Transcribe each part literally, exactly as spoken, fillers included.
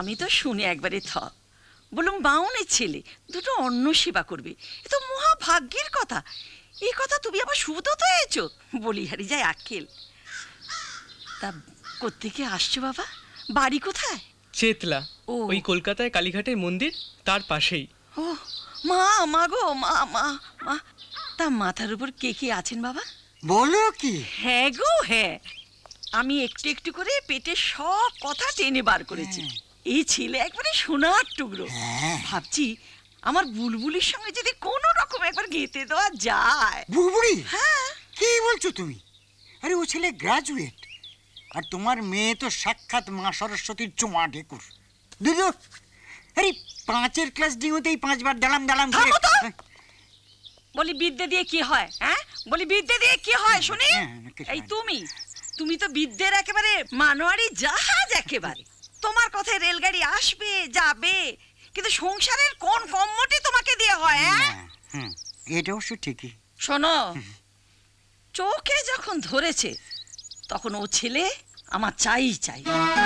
আমি তো শুনে একবারে থ বলুম বাউনের ছেলে দুটো অন্ন সেবা করবে, এ তো মহা ভাগ্যের কথা। এই কথা তুমি আবার সুবোধ হয়েছো, বলি হারি যায় আক্কেল। তা কোত্থেকে আসছো বাবা, বাড়ি কোথায়? চেতলা, ওই কলকাতায় কালীঘাটের মন্দির তার পাশেই। ও মা, মা গো মা, মা মা। তা মাথার উপর কে কে আছেন বাবা? বলো কি? হ্যাঁ গো হ্যাঁ, আমি একটু একটু করে পেটে সব কথা টেনে বার করেছি। এই ছেলে একবারে সোনার টুকরো। ভাবছি আমার বুলবুলির সঙ্গে যদি কোনো রকম একবার গেঁথে দেওয়া যায়। বুলবুলি? হ্যাঁ। কি বলছো তুমি? আরে ও ছেলে গ্রাজুয়েট, আর তোমার মেয়ে তো সাক্ষাৎ মা সরস্বতীর চোমা ঢেকুর। দুটো আরে পাঁচের ক্লাস ডিঙোতেই পাঁচবার দালাম দালাম করে। বলি বিদ্যে দিয়ে কি হয়? হ্যাঁ বলি বিদ্যে দিয়ে কি হয় শুনি? এই তুমি তুমি তো বিদ্যের একেবারে মানোয়ারি জাহাজ একেবারে। তোমার কথায় রেলগাড়ি আসবে যাবে, কিন্তু সংসারের কোন কম্মটি তোমাকে দিয়ে হয়? হ্যাঁ এটা অবশ্য ঠিকই। শোনো, চোখে যখন ধরেছে তখন ও ছেলে আমার চাই চাই।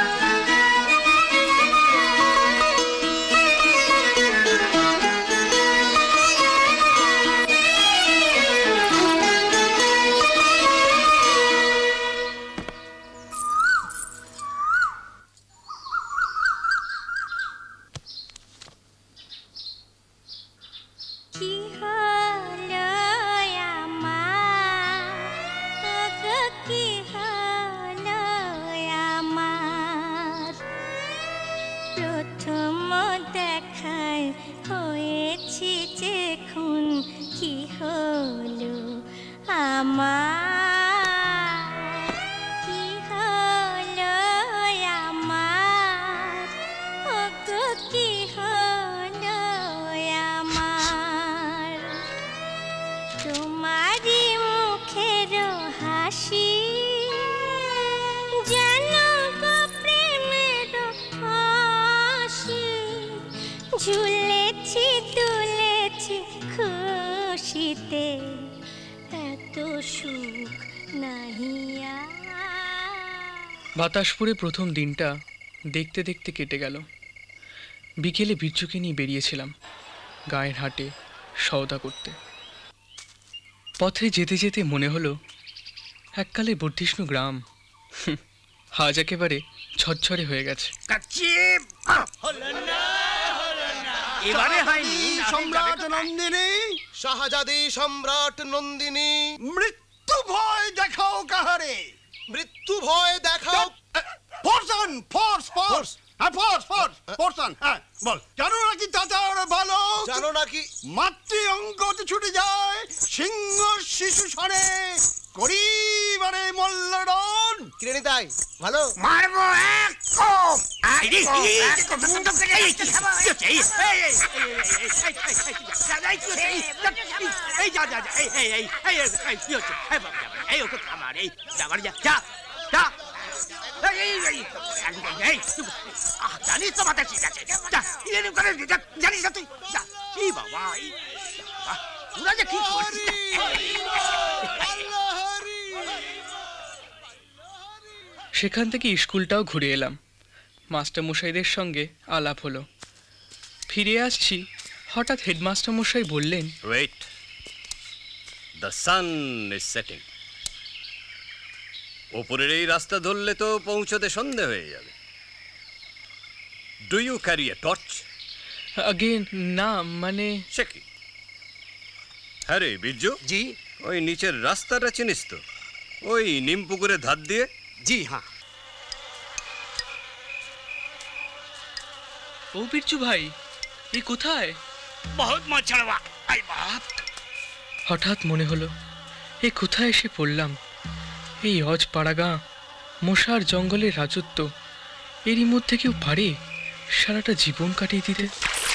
বাতাসপুরে প্রথম দিনটা দেখতে দেখতে কেটে গেল। বিকেলে বিচ্ছুকে নিয়ে বেরিয়েছিলাম গায়ের হাটে সওদা করতে। পথে যেতে যেতে মনে হলো এককালে বর্ধিষ্ণু গ্রাম আজ একেবারে ঝরঝরে হয়ে গেছে। এবারে হয়নি সম্রাট নন্দিনী, শাহজাদি সম্রাট নন্দিনী। মৃত্যু ভয় দেখাও কাহারে, মৃত্যু ভয় দেখাও। ফোর্সন ফোর্স ফোর্স হ্যাঁ ফোর্স ফোর্স ফোর্সন হ্যাঁ বল। জানো নাকি চাচার ভালো, জানো নাকি মাতৃ অঙ্কতে ছুটে যায় সিংহ শিশু সনে করিবারে মল্লডন। কিরে তাই ভালো মারবো এক কোপ। আইরে এই যা যা এই এই এই এই এই কি হচ্ছে? এই বাবা এই ওকে থামা রে, যা বাড়ি যা যা যা। এই এই এই জানিস তো মাথা ঠিক আছে, যা এরকম করে জানিস না তুই, যা। এই বাবা এই বাবা পুরা যে কি করছিস? সেখান থেকে স্কুলটাও ঘুরে এলাম। মাস্টারমশাইদের সঙ্গে আলাপ হলো। ফিরে আসছি, হঠাৎ হেডমাস্টারমশাই বললেন, wait, the sun is setting. ওপরের এই রাস্তা ধরলে তো পৌঁছতে সন্ধে হয়ে যাবে। Do you carry a torch? Again না, মানে সে কি? হ্যাঁ রে বিরজু। জি। ওই নিচের রাস্তাটা চিনিস তো, ওই নিমপুকুরের ধার দিয়ে? জি হ্যাঁ। ও বিরজু ভাই, এই কোথায়? বহুত মছড়বা আই বাপ। হঠাৎ মনে হলো এই কোথায় এসে পড়লাম। এই অজপাড়া গাঁ, মশার জঙ্গলের রাজত্ব, এরই মধ্যে কেউ পারে সারাটা জীবন কাটিয়ে দিতে?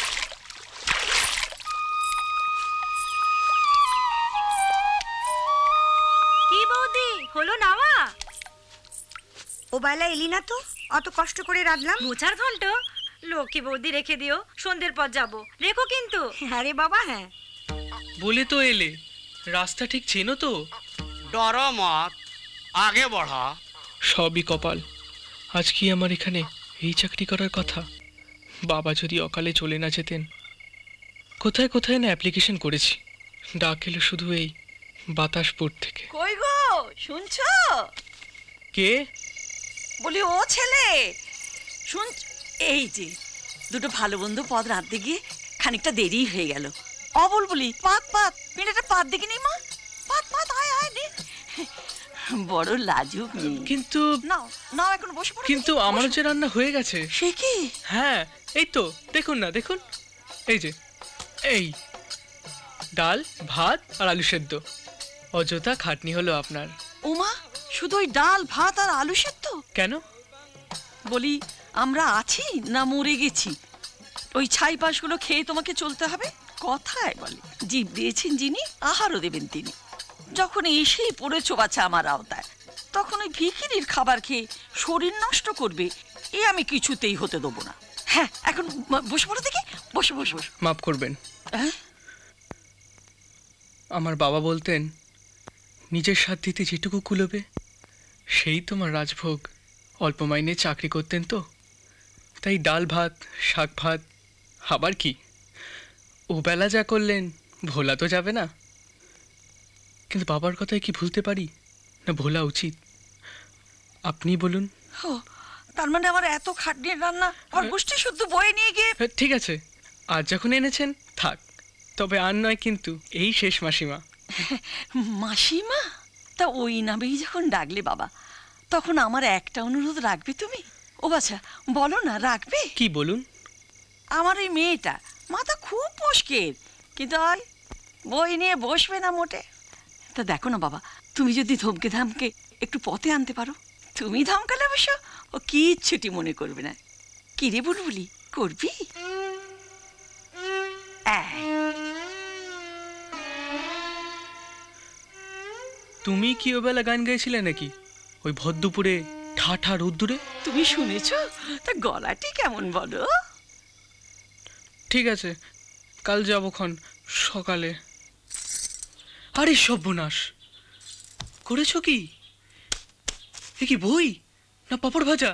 কি বৌদি হলো নাওয়া? ও বেলা এলি না তো, অত কষ্ট করে রাঁধলাম। মোচার ঘন্ট লক্ষ্মী বৌদি রেখে দিও, সন্ধ্যের পর যাবো, রেখো কিন্তু। আরে বাবা হ্যাঁ বলে তো এলে, রাস্তা ঠিক চেনো তো? ডরো মত, আগে বড়া। সবই কপাল। আজ কি আমার এখানে এই চাকরি করার কথা? বাবা যদি অকালে চলে না যেতেন। কোথায় কোথায় না অ্যাপ্লিকেশন করেছি, ডাক এলো শুধু এই বাতাসপুর থেকে। কই গো শুনছো? কে? বলি ও ছেলে শুন, এই যে দুটো ভালো বন্ধু পদ রাঁধতে গিয়ে খানিকটা দেরি হয়ে গেল। অবল বলি পাত পাত পিঁড়েটা পাত দেখি নি মা, পাত পাত আয় আয় নে। বড় লাজুক মেয়ে। কিন্তু নাও নাও এখন বসে পড়ো। কিন্তু আমার যে রান্না হয়ে গেছে। সে কি? হ্যাঁ এই তো দেখুন না, দেখুন এই যে এই ডাল ভাত আর আলু সেদ্ধ। অযথা খাটনি হলো আপনার। ওমা, শুধু ওই ডাল ভাত আর আলু সেদ্ধ? কেন? বলি আমরা আছি না মরে গেছি? ওই ছাই পাশগুলো খেয়ে তোমাকে চলতে হবে? কথায় বলে জীব দিয়েছেন যিনি আহারও দেবেন তিনি। যখন এসেই পড়েছো বাচ্চা আমার আওতায়, তখন ওই ভিখিরির খাবার খেয়ে শরীর নষ্ট করবে এ আমি কিছুতেই হতে দেবো না। হ্যাঁ এখন বসে পড়ো দেখি, বসে বসে বসে। মাফ করবেন, হ্যাঁ আমার বাবা বলতেন নিজের সাধ্যিতে যেটুকু কুলোবে সেই তোমার রাজভোগ। অল্প মাইনে চাকরি করতেন তো, তাই ডাল ভাত শাক ভাত আবার কি ওবেলা যা করলেন ভোলা তো যাবে না। কিন্তু বাবার কথায় কি ভুলতে পারি না ভোলা উচিত? আপনি বলুন। ও তার মানে আমার এত খাটনির রান্না আর গোষ্ঠী শুদ্ধ বয়ে নিয়ে গিয়ে। ঠিক আছে, আজ যখন এনেছেন থাক, তবে আর নয় কিন্তু এই শেষ মাসিমা। মাসিমা? তা ওই নামেই যখন ডাকলে বাবা, তখন আমার একটা অনুরোধ রাখবে তুমি? ও বাচ্চা বলো না, রাখবে? কি বলুন? আমার ওই মেয়েটা মাথা খুব মুশকিল, কিন্তু ওই বই নিয়ে বসবে না মোটে। তা দেখো না বাবা, তুমি যদি ধমকে ধামকে একটু পথে আনতে পারো। তুমি ধমকালে অবশ্য ও কিচ্ছুটি মনে করবে না। কি রে বুলবুলি, করবি? তুমি কি ওবেলা গান গাইছিলে নাকি ওই ভদ্রপুরে ঠা ঠা রোদ্দুরে? তুমি শুনেছ? তা গলাটি কেমন বলো? ঠিক আছে, কাল যাবক্ষণ সকালে। আরে সর্বনাশ করেছ কি? এ কি বই না পাপড় ভাজা?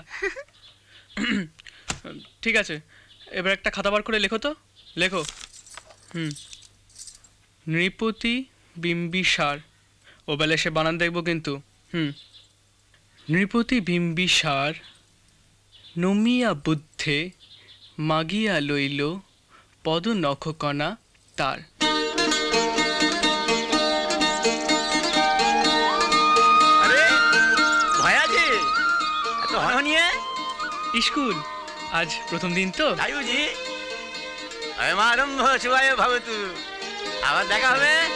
ঠিক আছে, এবার একটা খাতা বার করে লেখো তো, লেখো। হুম, নৃপতি বিম্বিসার। ওবেলা সে বানান দেখবো কিন্তু। হুম, নৃপতি বিম্বিসার নমিয়া বুদ্ধে মাগিয়া লইল পদ নখকণা তার। স্কুল আজ প্রথম দিন তো। আয়ুজি আরম্ভ শুভায় ভবতু, আবার দেখা হবে।